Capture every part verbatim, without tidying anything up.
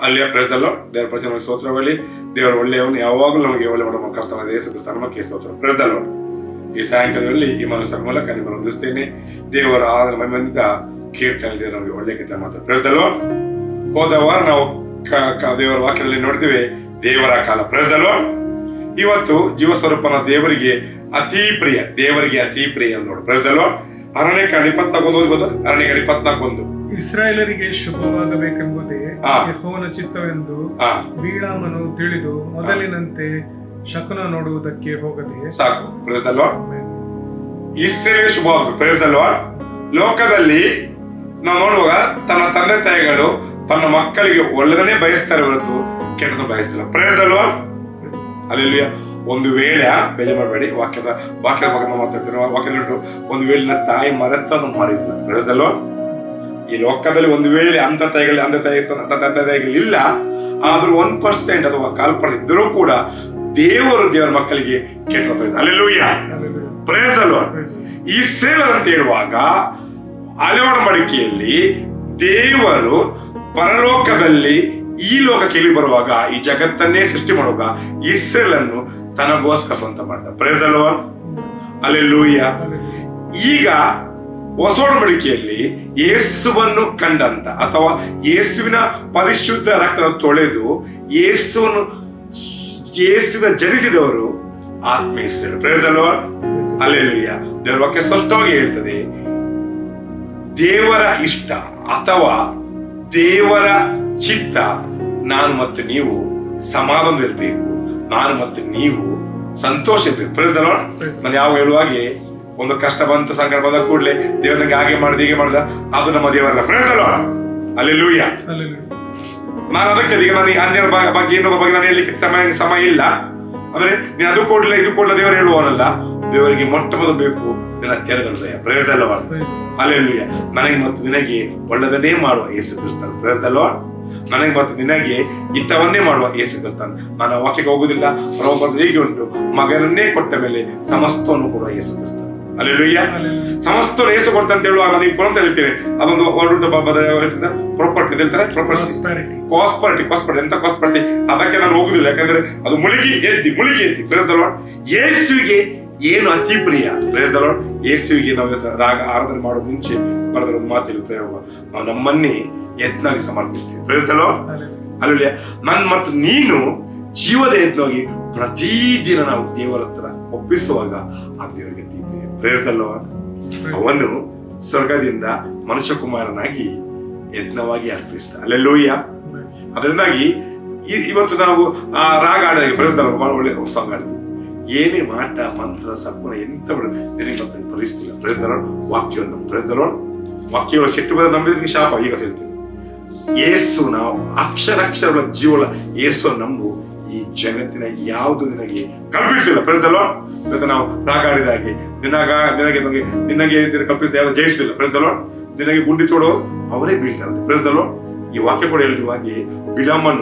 ಅಲ್ಲಿಯ ಪ್ರೇಸದಲ್ಲೋ ದೇವರ ಪ್ರಚನೆ ಸ್ತೋತ್ರವಲ್ಲಿ ದೇವರ ಒಳ್ಳೆಯವನು ಯಾವಾಗಲೂ ನಮಗೆ ಒಳ್ಳೆ ಮಾಡುವ ಕರ್ತನಾದ ಯೇಸು ಕ್ರಿಸ್ತ ನಮಗೆ ಸ್ತೋತ್ರ. ಪ್ರೇಸದಲ್ಲೋ ಈ ಸಾಯಂಕಾಲದಲ್ಲಿ ಈ ಮನಸ್ಸರ ಮೂಲಕ ನಿಮ್ಮನ್ನು ಹೊಂದಿಸ್ತೇನೆ. ದೇವರ ಆದರ ಮಹಿಮೆಯಿಂದ ಕೀರ್ತನೆ ದೇವರು ನಮಗೆ ಒಳ್ಳೆ ಕಥೆ ಮಾತ್ರ. ಪ್ರೇಸದಲ್ಲೋ ಹೋದ ವಾರ ನಾವು ದೇವರ ವಾಕ್ಯದಲ್ಲಿ ನೋಡಿದ್ದೇವೆ ದೇವರ ಕಾಲ. ಪ್ರೇಸದಲ್ಲೋ ಇವತ್ತು ಜೀವ ಸ್ವರೂಪನ ದೇವರಿಗೆ ಅತಿ ಪ್ರಿಯ, ದೇವರಿಗೆ ಅತಿ ಪ್ರಿಯ ನೋಡು. ಪ್ರೇಸದಲ್ಲೋ ಅರಣ್ಯಕಾಂಡ ಇಪ್ಪತ್ನಾಲ್ಕು ಒಂದು ಅರಣ್ಯಕಾಂಡ ಇಪ್ಪತ್ನಾಲ್ಕು ಒಂದು ಇಸ್ರಾಯೇಲರಿಗೆ ಶುಭವಾಗಬೇಕೆಂಬುದೇ ಯೆಹೋವನ ಚಿತ್ತವೆಂದು ಬಿಳಾಮನು ತಿಳಿದು ಮೊದಲಿನಂತೆ ಶಕುನ ನೋಡುವುದಕ್ಕೆ ಹೋಗದೆ ಸಾಕು. ಪ್ರೇಸದಲ್ಲೋ ಇಸ್ರಾಯೇಲಿಗೆ ಶುಭವಾಗಬೇಕು. ಪ್ರೇಸದಲ್ಲೋ ಲೋಕದಲ್ಲಿ ನಾವು ನೋಡುವಾಗ ತನ್ನ ತಂದೆ ತಾಯಿಗಳು ತನ್ನ ಮಕ್ಕಳಿಗೆ ಒಳ್ಳೆದನ್ನೇ ಬಯಸ್ತಾರೆ ಹೊರತು ಕೆಟ್ಟದ್ದು ಬಯಸ್ತಿಲ್ಲ. ಪ್ರೇಸದಲ್ಲೋ ಅಲ್ಲೆಲ್ಲೂಯ. ಒಂದು ವೇಳೆ ಬೇಜ ಮಾಡಬೇಡಿ, ವಾಕ್ಯದ ವಾಕ್ಯದ ಬಗ್ಗೆ ಮಾತಾಡ್ತೀನಿ. ವಾಕ್ಯದ ಒಂದು ವೇಳೆ ತಾಯಿ ಮರೆತನ್ನು ಮಾರಿದ್ರು. ಪ್ರೇಸದಲ್ಲೋ ಈ ಲೋಕದಲ್ಲಿ ಒಂದು ವೇಳೆ ಅಂಧ ತಾಯಿಗಳು ಅಂಧ ತಾಯಿ ತಂದೆ ತಾಯಿಗಳಿಲ್ಲ, ಆದ್ರೂ ಒನ್ ಪರ್ಸೆಂಟ್ ಅಥವಾ ಕಾಲ್ಪನೆ ಇದ್ದರೂ ಕೂಡ ದೇವರು ದೇವರ ಮಕ್ಕಳಿಗೆ ಕೆಟ್ಟ ಬಯಸ. ಅಲ್ಲೆಲ್ಲೂಯ. ಪ್ರೇಸದಲ್ಲೋ ಇಸ್ರಾಯೇಲ್ ಅಂತ ಹೇಳುವಾಗ ಅಲೆಯೋಡ ಮಡಿಕೆಯಲ್ಲಿ ದೇವರು ಪರಲೋಕದಲ್ಲಿ ಈ ಲೋಕಕ್ಕೆ ಇಳಿ ಬರುವಾಗ ಈ ಜಗತ್ತನ್ನೇ ಸೃಷ್ಟಿ ಮಾಡುವಾಗ ಇಸ್ರೇಲ್ ಅನ್ನು ತನಗೋಸ್ಕರ ಸ್ವಂತ ಮಾಡ್ತಾರೆ. Praise the Lord alleluia. ಈಗ ಹೊಸ ಒಡಂಬಡಿಕೆಯಲ್ಲಿ ಯೇಸುವನ್ನು ಕಂಡಂತ ಅಥವಾ ಯೇಸುವಿನ ಪರಿಶುದ್ಧ ರಕ್ತವನ್ನು ತೊಳೆದು ಯೇಸುವನ್ನು ಯೇಸುವಿನ ಜನಿಸಿದವರು ಆತ್ಮೀಯ ಇಸ್ರೇಲ್. ಪ್ರೇಸದಲ್ಲೋ ಅಲ್ಲೆಲ್ಲೂಯ. ದೇವರ ವಾಕ್ಯ ಸ್ಪಷ್ಟವಾಗಿ ಹೇಳ್ತದೆ, ದೇವರ ಇಷ್ಟ ಅಥವಾ ದೇವರ ಚಿತ್ತ ನಾನು ಮತ್ತು ನೀವು ಸಮಾಧಾನವಿರ್ಬೇಕು, ನಾನು ಮತ್ತು ನೀವು ಸಂತೋಷ ಇರ್ಬೇಕು. ಪ್ರೇಸದಲ್ಲೋ ನಾನು ಯಾವ ಹೇಳುವಾಗೆ ಒಂದು ಕಷ್ಟ ಬಂತು, ಸಂಕಟ ಬಂದ ಕೂಡಲೇ ದೇವರಿಗೆ ಹಾಗೆ ಮಾಡಿದ ಹೀಗೆ ಮಾಡಿದ ಅದು ನಮ್ಮ ದೇವರಲ್ಲ. Praise the Lord alleluia. ನಾನು ಅದಕ್ಕೆ ಈಗ ನಾನು ಅನ್ಯರ ಬಗ್ಗೆ ಇನ್ನೊಬ್ಬ ಬಗ್ಗೆ ನಾನು ಹೇಳಲಿಕ್ಕೆ ಸಮಯ ಸಮಯ ಇಲ್ಲ. ಅಂದ್ರೆ ನೀನು ಅದು ಕೊಡ್ಲಿಲ್ಲ ಇದು ಕೊಡ್ಲ ದೇವರು ಹೇಳುವವನಲ್ಲ. ದೇವರಿಗೆ ಮೊಟ್ಟ ಮೊದಲು ಬೇಕು ನಿನ್ನ ತೆರೆದ ಹೃದಯ. Praise the Lord alleluia. ನನಗೆ ಮತ್ತು ನಿನಗೆ ಒಳ್ಳೆದನ್ನೇ ಮಾಡುವ ಯೇಸು ಕ್ರಿಸ್ತನು. ಪ್ರೇಸದಲ್ಲೋ ನನಗೆ ಮತ್ತು ನಿನಗೆ ಹಿತವನ್ನೇ ಮಾಡುವ ಯೇಸು ಕ್ರಿಸ್ತನು. ನಾನು ವಾಕ್ಯಕ್ಕೆ ಹೋಗುದಿಲ್ಲ. ರೋಮಪುರದ ಹೀಗೆ ಉಂಟು, ಮಗನನ್ನೇ ಕೊಟ್ಟ ಮೇಲೆ ಸಮಸ್ತವನ್ನು ಕೊಡುವ ಯೇಸು ಕ್ರಿಸ್ತನು. ಅಲ್ಲೆಲ್ಲೂಯ. ಸಮಸ್ತವನ್ನು ಯೇಸು ಕೊಡ್ತ ಅಂತ ಹೇಳುವಾಗ ನೀವು ಕೊಡ್ತಾ ಹೇಳ್ತೀನಿ. ಅದೊಂದು ವರ್ಡ್ ಪ್ರಾಪರ್ಟಿ ಹೇಳ್ತಾರೆ, ಪ್ರಾಪರ್ಟಿ ಕಾಸ್ಪರ್ಟಿ ಕಾಸ್ಪರ್ಟಿ ಎಂತ ಕಾಸ್ಪರ್ಟಿ ಅದಕ್ಕೆ ನಾನು ಹೋಗುದಿಲ್ಲ. ಯಾಕಂದ್ರೆ ಅದು ಮುಳುಗಿ ಎದ್ದಿ ಮುಳುಗಿ ಎದ್ದಿ. ಪ್ರೇಸದಲ್ಲೋ ಯೇಸುವಿಗೆ ಏನು ಅತಿ ಪ್ರಿಯ. ಪ್ರೇಸದಲ್ಲೋ ಯೇಸುವಿಗೆ ನಾವು ರಾಗ ಆರಾಧನೆ ಮಾಡೋ ಮುಂಚೆ ಬರೆದ ಒಂದು ಮಾತಿಲ್ಲ ಪ್ರಯೋಗ, ನಾವು ನಮ್ಮನ್ನೇ ಯತ್ನಾಗಿ ಸಮರ್ಪಿಸ್ತೀವಿ. ಪ್ರೇಸದಲ್ಲೋ ಅಲ್ಲೆಲ್ಲೂಯ. ನನ್ ಮತ್ತು ನೀನು ಜೀವದ ಯತ್ನವಾಗಿ ಪ್ರತಿದಿನ ನಾವು ದೇವರ ಹತ್ರ ಒಪ್ಪಿಸುವಾಗ ಆ ದೇವರಿಗೆ ಅತಿ ಪ್ರಿಯ. ಪ್ರೇಸದಲ್ಲೋ ಅವನು ಸ್ವರ್ಗದಿಂದ ಮನುಷ್ಯ ಕುಮಾರನಾಗಿ ಯತ್ನವಾಗಿ ಅರ್ಪಿಸ್ತ. ಅಲ್ಲೆಲ್ಲೂಯ. ಅದರಿಂದಾಗಿ ಇವತ್ತು ನಾವು ಆ ರಾಗ ಆಡಿದಾಗ ಪ್ರೇಸದಲ್ಲೋ ಬಹಳ ಒಳ್ಳೆ ಸಾಂಗ್ ಆಡಿದ್ವಿ. ಏನೇ ಮಾಟ ಮಂತ್ರ ಸಪುನ ಎಂತ ನಿನಗೆ ಪರಿಸ್ಥಿತಿ. ಪ್ರೇಸದಲ್ಲೋ ವಾಕ್ಯವನ್ನು ಪ್ರೇಸದಲ್ಲೋ ವಾಕ್ಯಗಳು ಸಿಟ್ಟು ಬದ ನಂಬಿದ್ರೆ ಶಾಪ. ಈಗ ಸಿಗ್ತೀವಿ ಯೇಸು ನಾವು ಅಕ್ಷರಾಕ್ಷರಗಳ ಜೀವನ ಯೇಸು ನಂಬು, ಈ ಜಗತ್ತಿನ ಯಾವುದು ನಿನಗೆ ಕಲ್ಪಿಸಿಲ್ಲ. ಪ್ರೇಸದಲ್ಲೋ ಇವತ್ತು ನಾವು ರಾಗ ಆಡಿದಾಗೆ ನಿನಗ ನಿನಗೆ ನಮಗೆ ನಿನಗೆ ಕಲ್ಪಿಸಿದ ಯಾವ್ದು ಜಯಿಸುದಿಲ್ಲ. ಪ್ರೇಸದಲ್ಲೋ ನಿನಗೆ ಗುಂಡಿ ತೋಡೋ ಅವರೇ ಬೀಳ್ತಾರಂತೆ. ಪ್ರೇಸದಲ್ಲೋ ಈ ವಾಕ್ಯ ಕೂಡ ಹೇಳಿದ ಹಾಗೆ ಬಿಳಾಮನು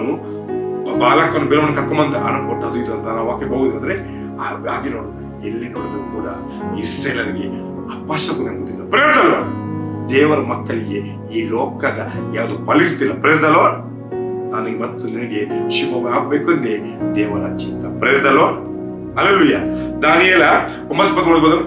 ಬಾಲಕನು ಬಿಳಾಮನ ಕರ್ಕೊಂಬಂತ ಹಣ ಕೊಟ್ಟದು ಇದು ಅಂತ ನಾವು ವಾಕ್ಯಕ್ಕೆ ಹೋಗುದಂದ್ರೆ ಹಾಗೆ ನೋಡು, ಎಲ್ಲಿ ನೋಡಿದ್ರು ಕೂಡ ಇಸ್ರೇಲರಿಗೆ ಅಪಶಕುನ ಎಂಬುದಿಲ್ಲ. ಪ್ರೇಸದಲ್ಲೋ ದೇವರ ಮಕ್ಕಳಿಗೆ ಈ ಲೋಕದ ಯಾವುದು ಫಲಿಸುತ್ತಿಲ್ಲ. ಪ್ರೇಸದಲ್ಲೋ ನನಗೆ ಮತ್ತು ನಿನಗೆ ಶುಭವಾಗಬೇಕು ಎಂದೇ ದೇವರ ಚಿತ್ತ. ಪ್ರೇಸದಲ್ಲೋ ಅಲ್ಲೆಲ್ಲೂಯ. ದಾನಿಯೇಲ ಒಂಬತ್ತು ಇಪ್ಪತ್ಮೂರು ಬದಲು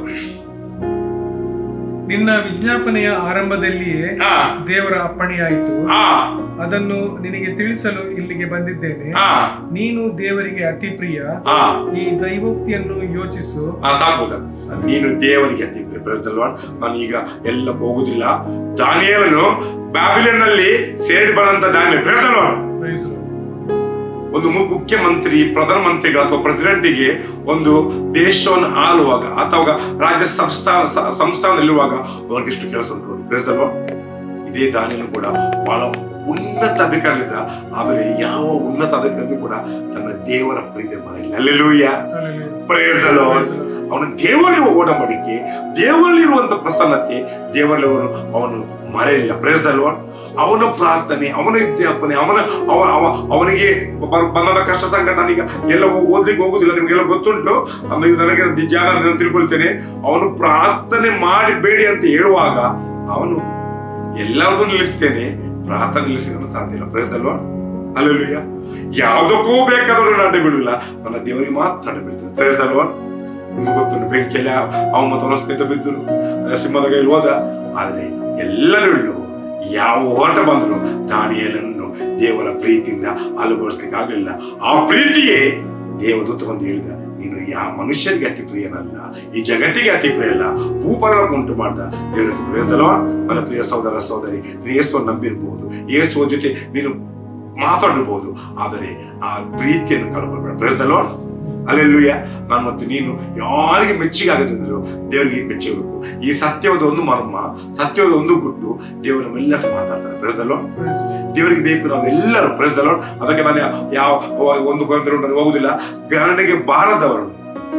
ನಿನ್ನ ವಿಜ್ಞಾಪನೆಯ ಆರಂಭದಲ್ಲಿಯೇ ದೇವರ ಅಪ್ಪಣೆಯಾಯಿತು, ಅದನ್ನು ನಿನಗೆ ತಿಳಿಸಲು ಇಲ್ಲಿಗೆ ಬಂದಿದ್ದೇನೆ. ನೀನು ದೇವರಿಗೆ ಅತಿ ಪ್ರಿಯ, ಈ ದೈವೋಕ್ತಿಯನ್ನು ಯೋಚಿಸು. ಸಾಕುದ ನೀನು ದೇವರಿಗೆ ಅತಿ ಪ್ರಿಯ. ಪ್ರೇಸದಲ್ಲೋ ನಾನು ಈಗ ಎಲ್ಲ ಹೋಗುದಿಲ್ಲ. ದಾನಿಯೇಲನು ಬ್ಯಾಬಿಲೋನ್ ನಲ್ಲಿ ಸೇರಿ ಬಂದಂತ ದಾನಿಯೇಲ ಪ್ರೇಸದಲ್ಲೋ ಒಂದು ಮುಖ್ಯಮಂತ್ರಿ ಪ್ರಧಾನ ಮಂತ್ರಿಗಳು ಅಥವಾ ಪ್ರೆಸಿಡೆಂಟಿಗೆ ಒಂದು ದೇಶವನ್ನು ಆಳುವಾಗ ಅಥವಾ ರಾಜ್ಯ ಸಂಸ್ಥಾನ ಸಂಸ್ಥಾನದಲ್ಲಿರುವಾಗ ಅವ್ರಿಗೆ ಎಷ್ಟು ಕೆಲಸ ಉಂಟು. ಪ್ರೇಸದಲ್ಲೋ ಇದೇ ದಾನಿಯೇಲನು ಕೂಡ ಬಹಳ ಉನ್ನತ ಅಧಿಕಾರಿದ, ಆದರೆ ಯಾವ ಉನ್ನತ ಅಧಿಕಾರಿ ಕೂಡ ತನ್ನ ದೇವರ ಪ್ರೀತಿ ಮನೆಯಲ್ಲಿ. ಅಲ್ಲೆಲ್ಲೂಯ. ಪ್ರೇಸದಲ್ಲೋ ಅವನು ದೇವರಿಗೆ ಒಡಂಬಡಿಕೆ, ದೇವರಲ್ಲಿರುವಂತ ಪ್ರಸನ್ನತೆ, ದೇವರಲ್ಲಿ ಅವನು ಅವನು ಮರೆಯಿಲ್ಲ. ಪ್ರೇಸದಲ್ಲೋ ಅವನ ಪ್ರಾರ್ಥನೆ, ಅವನ ವಿಜ್ಞಾಪನೆ, ಅವನ ಅವ ಅವನಿಗೆ ಬಂದ ಕಷ್ಟ ಸಂಕಟ. ನಾನೀಗ ಎಲ್ಲ ಓದ್ಲಿಕ್ಕೆ ಹೋಗುದಿಲ್ಲ, ನಿಮ್ಗೆಲ್ಲ ಗೊತ್ತುಂಟು. ಆಮೇಲೆ ನನಗೆ ನಿಜ ನಾನು ತಿಳ್ಕೊಳ್ತೇನೆ. ಅವನು ಪ್ರಾರ್ಥನೆ ಮಾಡಿ ಬೇಡಿ ಅಂತ ಹೇಳುವಾಗ ಅವನು ಎಲ್ಲದೂ ನಿಲ್ಲಿಸ್ತೇನೆ, ಪ್ರಾರ್ಥನೆ ನಿಲ್ಲಿಸಿದ ಸಾಧ್ಯ ಇಲ್ಲ. Praise the Lord alleluia. ಯಾವುದಕ್ಕೂ ಬೇಕಾದ್ರೂ ನಾನು ಅಡ್ಡ ಬೀಳಿಲ್ಲ, ನನ್ನ ದೇವರಿಗೆ ಮಾತ್ರ ಅಡ್ಡ ಬೀಳ್ತೇನೆ. Price the lord. ನಿಮ್ಗೆ ಗೊತ್ತು, ಬೆಂಕಿಯಲ್ಲಿ ಅವ ಮತ್ತು ಅವನ ಸ್ನೇಹಿತ ಬಿದ್ದರು, ಸಿಂಹದ ಕೈಯಲ್ಲಿ ಹೋದ. ಆದ್ರೆ ಎಲ್ಲರೂ ಯಾವ ಹೋರಾಟ ಬಂದ್ರು ದಾನಿಯೇಲನನ್ನು ದೇವರ ಪ್ರೀತಿಯಿಂದ ಅಲುಗೊಳಿಸ್ಲಿಕ್ಕೆ ಆಗಲಿಲ್ಲ. ಆ ಪ್ರೀತಿಯೇ ದೇವದೂತ ಬಂದು ಹೇಳಿದ, ನೀನು ಯಾವ ಮನುಷ್ಯರಿಗೆ ಅತಿ ಪ್ರಿಯನಲ್ಲ, ಈ ಜಗತ್ತಿಗೆ ಅತಿ ಪ್ರಿಯ ಅಲ್ಲ, ಭೂಪರಲೋಕ ಉಂಟು ಮಾಡ್ದ ದೇವರ ಪ್ರಿಯದಲ್ಲ. ನನ್ನ ಪ್ರಿಯ ಸಹೋದರ ಸಹೋದರಿ, ನೀನು ಯೇಸುವನ್ನು ನಂಬಿರ್ಬಹುದು, ಯೇಸುವ ಜೊತೆ ನೀನು ಮಾತಾಡಬಹುದು, ಆದರೆ ಆ ಪ್ರೀತಿಯನ್ನು ಕಳ್ಕೊಳ್ಬೇಡ. Praise the Lord. ಅಲ್ಲೆಲ್ಲೂಯ್ಯ. ನಾನು ಮತ್ತು ನೀನು ಯಾರಿಗೆ ಮೆಚ್ಚಿಗೆ ಆಗದಿದ್ರು ದೇವರಿಗೆ ಮೆಚ್ಚಿಗೆ. ಈ ಸತ್ಯವಾದ ಒಂದು ಮರ್ಮ, ಸತ್ಯವಾದ ಒಂದು ಗುಟ್ಟು ದೇವರು ನಮ್ಮೆಲ್ಲರೂ ಮಾತಾಡ್ತಾರೆ. Praise the Lord. ದೇವರಿಗೆ ಬೇಕು ನಾವೆಲ್ಲರೂ. Praise the Lord. ಅದಕ್ಕೆ ನಾನು ಯಾವ ಒಂದು ಕೊಂದರೆ ನಾನು ಹೋಗುದಿಲ್ಲ. ಗಣನೆಗೆ ಬಾರದವರನ್ನು,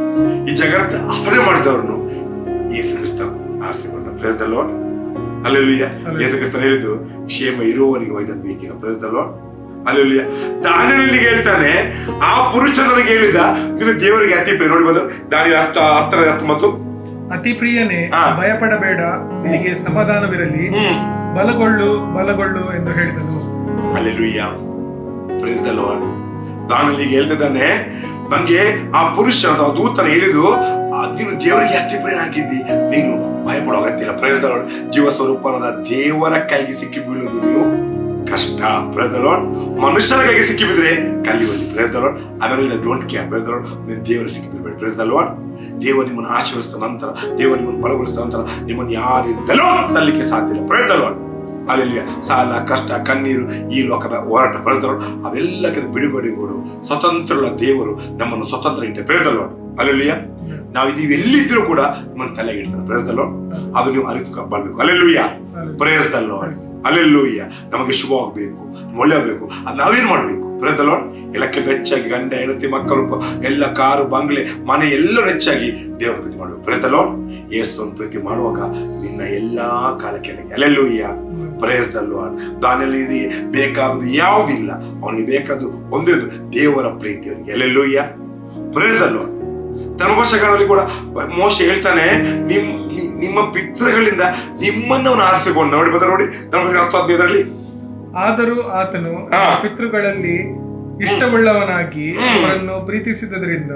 ಈ ಜಗತ್ತು ಅಸಡೆ ಮಾಡಿದವರನ್ನು ಯೇಸು ಕ್ರಿಸ್ತ ಆರಿಸಿಕೊಂಡ. Praise the Lord. Alleluia. Yesu ಕ್ರಿಸ್ತನು ಹೇಳಿದ್ದು, ಕ್ಷೇಮ ಇರುವವನಿಗೆ ವೈದ್ಯನ್ ಬೇಕಿಲ್ಲ. Praise the Lord. ಅಲ್ಲೆಲ್ಲೂಯ್ಯ. ದಾನಿಯೇಲನಿಗೆ ಹೇಳ್ತಾನೆ, ಆ ಪುರುಷ ನನಗೆ ಹೇಳಿದ, ನೀನು ದೇವರಿಗೆ ಅತಿ ಪ್ರಿಯ. ನೋಡ್ಬೋದು ದಾನಿಯೇಲ ಹತ್ತು ಹತ್ತರ ಹತ್ತೊಂಬತ್ತು. ಅತಿ ಪ್ರಿಯನೇ, ಭಯಪಡಬೇಡ, ನಿನಗೆ ಸಮಾಧಾನವಿರಲಿ, ಬಲಗೊಳ್ಳು ಬಲಗೊಳ್ಳು ಎಂದು ಹೇಳಿದನು. ಅಲ್ಲೆಲ್ಲೂಯ್ಯ. Praise the Lord. ದಾನಿಯೇಲನಿಗೆ ಹೇಳ್ತಿದ್ದಾನೆ, ನಂಗೆ ಆ ಪುರುಷ ದೂತನ ಹೇಳಿದು, ನೀನು ದೇವರಿಗೆ ಅತಿ ಪ್ರಿಯನಾಗಿದ್ದಿ, ನೀನು ಭಯಪಡೋ ಅಗತ್ಯ. Praise the Lord. ಜೀವ ಸ್ವರೂಪನಾದ ದೇವರ ಕೈಗೆ ಸಿಕ್ಕಿ ಬೀಳುವುದು ನೀವು ಕಷ್ಟ. Praise the Lord. ಮನುಷ್ಯರ ಕೈಗೆ ಸಿಕ್ಕಿ ಬಿದ್ರೆ ಕಲಿಯುವಲ್ಲಿ. Praise the Lord. ಅದರಿಂದ don't care. Praise the Lord. ನೀವು ದೇವರು ಸಿಕ್ಕಿ ಬಿಡ್ಬೇಡಿ. Price the lord. ದೇವರು ನಿಮ್ಮನ್ನು ಆಶೀರ್ವದಿಸಿದ ನಂತರ, ದೇವರು ನಿಮ್ಮನ್ನು ಬಲಗೊಳಿಸಿದ ನಂತರ ನಿಮ್ಮನ್ನು ಯಾರಿಂದಲೂ ತರಲಿಕ್ಕೆ ಸಾಧ್ಯ ಇಲ್ಲ. Praise the Lord. ಅಲ್ಲೆಲ್ಲೂಯ್ಯ. ಸಾಲ, ಕಷ್ಟ, ಕಣ್ಣೀರು, ಈ ಲೋಕದ ಹೋರಾಟ, ಪ್ರೈಸ್ ದ ಲಾರ್ಡ್, ಅವೆಲ್ಲಕ್ಕೆ ಬಿಡುಗಡೆಗಳು ಸ್ವತಂತ್ರಗಳ ದೇವರು ನಮ್ಮನ್ನು ಸ್ವತಂತ್ರ ಇಟ್ಟೆ. Praise the Lord. ಅಲ್ಲೆಲ್ಲೂಯ್ಯ. ನಾವು ಇದೀವಿ ಎಲ್ಲಿದ್ರೂ ಕೂಡ ನಿಮ್ಮನ್ನು ತಲೆಗೆ ಇಡ್ತಾರೆ. Praise the Lord. ಅದು ನೀವು ಅರಿತು ಬಾಳ್ಬೇಕು. Alleluia. Praise the Lord. Alleluia. ನಮಗೆ ಶುಭವಾಗಬೇಕು, ಒಳ್ಳೆಯಬೇಕು. ಅದು ನಾವೇನ್ ಮಾಡ್ಬೇಕು? Price the lord. ಎಲ್ಲಕ್ಕೆ ಹೆಚ್ಚಾಗಿ ಗಂಡ, ಹೆಂಡತಿ, ಮಕ್ಕಳು, ಎಲ್ಲ ಕಾರು, ಬಂಗ್ಲೆ, ಮನೆ ಎಲ್ಲ ಹೆಚ್ಚಾಗಿ ದೇವರ ಪ್ರೀತಿ ಮಾಡಬೇಕು. Praise the Lord. ಯೇಸುವನ್ನು ಪ್ರೀತಿ ಮಾಡುವಾಗ ನಿನ್ನ ಎಲ್ಲಾ ಕಾಲ ಕೆಳಗೆ. ಅಲ್ಲೆಲ್ಲೂಯ್ಯ. Praise the Lord. ದಾನಿಯೇಲನಿಗೆ ಬೇಕಾದದ್ದು ಯಾವುದಿಲ್ಲ, ಅವನಿಗೆ ಬೇಕಾದ್ದು ಒಂದೇ, ದೇವರ ಪ್ರೀತಿ ಅವನಿಗೆ. ಅಲ್ಲೆಲ್ಲೂಯ್ಯ. Praise the Lord. ಧರ್ಮಶಾಸ್ತ್ರಗಳಲ್ಲಿ ಕೂಡ ಮೋಶೆ ಹೇಳ್ತಾನೆ, ನಿಮ್ ನಿಮ್ಮ ಪಿತೃಗಳಿಂದ ನಿಮ್ಮನ್ನು ಅವನು ಆರಿಸಿಕೊಂಡ. ನೋಡಿ ಬದ ನೋಡಿ ಧರ್ಮಶಾಸ್ತ್ರ ಹತ್ತು ಹದಿನೈದರಲ್ಲಿ. ಆದರೂ ಆತನು ಪಿತೃಗಳಲ್ಲಿ ಇಷ್ಟವುಳ್ಳವನಾಗಿ ಅವರನ್ನು ಪ್ರೀತಿಸಿದ್ದರಿಂದ